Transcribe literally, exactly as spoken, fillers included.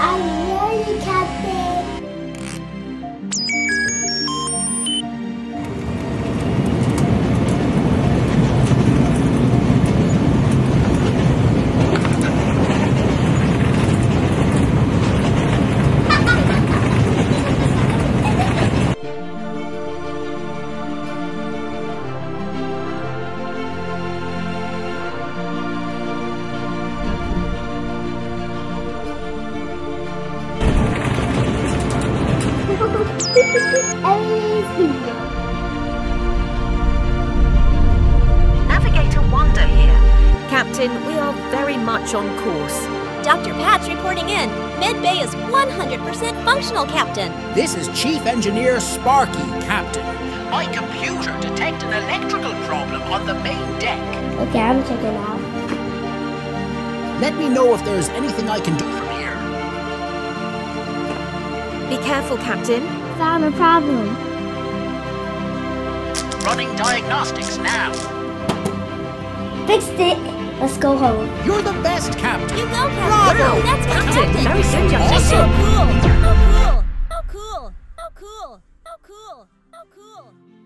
I'm ready, Captain. Navigator Wanda here. Captain, we are very much on course. Doctor Pat's reporting in. Mid-Bay is one hundred percent functional, Captain. This is Chief Engineer Sparky, Captain. My computer detected an electrical problem on the main deck. Okay, I'm checking out. Let me know if there's anything I can do from here. Be careful, Captain. Found a problem. Running diagnostics now. Fixed it. Let's go home. You're the best, Captain. You go, Captain. Bravo. That's Captain, Captain. very good, young That's so lady. cool. Oh, cool. Oh, cool. Oh, cool. Oh, cool. Oh, cool.